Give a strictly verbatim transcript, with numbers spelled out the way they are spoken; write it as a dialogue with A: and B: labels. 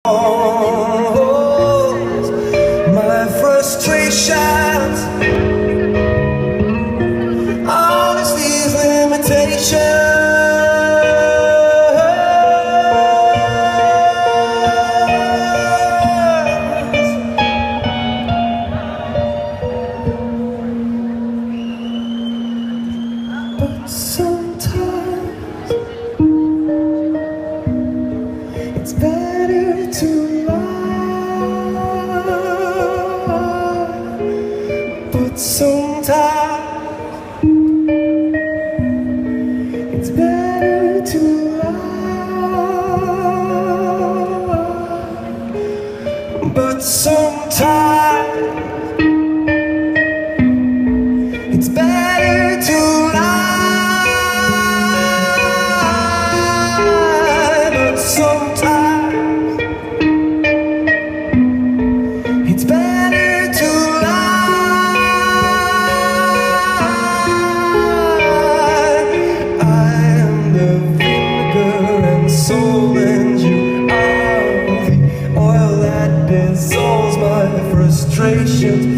A: My frustrations, all of these limitations, but sometimes it's better to lie, but sometimes it's better to lie, but sometimes it's better to lie, but sometimes it's better to lie. I am the vinegar and soul, and you are the oil that dissolves my frustrations.